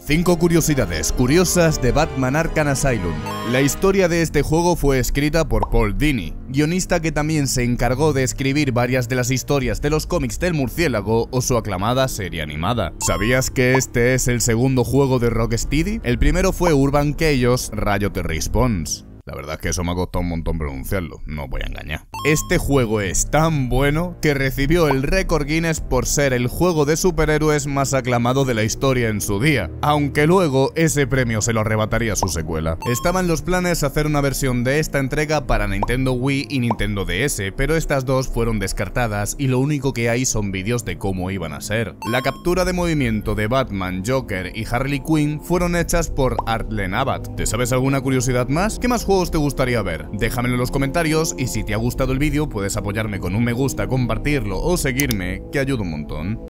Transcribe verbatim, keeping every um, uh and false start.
cinco curiosidades curiosas de Batman Arkham Asylum. La historia de este juego fue escrita por Paul Dini, guionista que también se encargó de escribir varias de las historias de los cómics del murciélago o su aclamada serie animada. ¿Sabías que este es el segundo juego de Rocksteady? El primero fue Urban Chaos Riot Response. La verdad es que eso me ha costado un montón pronunciarlo, no voy a engañar. Este juego es tan bueno que recibió el récord Guinness por ser el juego de superhéroes más aclamado de la historia en su día, aunque luego ese premio se lo arrebataría su secuela. Estaban los planes hacer una versión de esta entrega para Nintendo Wii y Nintendo D S, pero estas dos fueron descartadas y lo único que hay son vídeos de cómo iban a ser. La captura de movimiento de Batman, Joker y Harley Quinn fueron hechas por Artlen Abbott. ¿Te sabes alguna curiosidad más? ¿Qué más juegos te gustaría ver? Déjamelo en los comentarios y si te ha gustado el vídeo puedes apoyarme con un me gusta, compartirlo o seguirme, que ayuda un montón.